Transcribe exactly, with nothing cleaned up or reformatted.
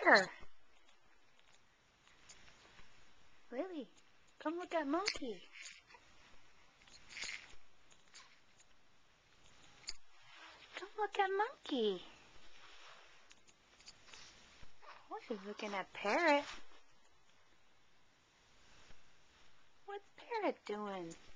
here. Lily, come look at Monkey. Come look at Monkey. Oh, she's looking at Parrot. What's Parrot doing?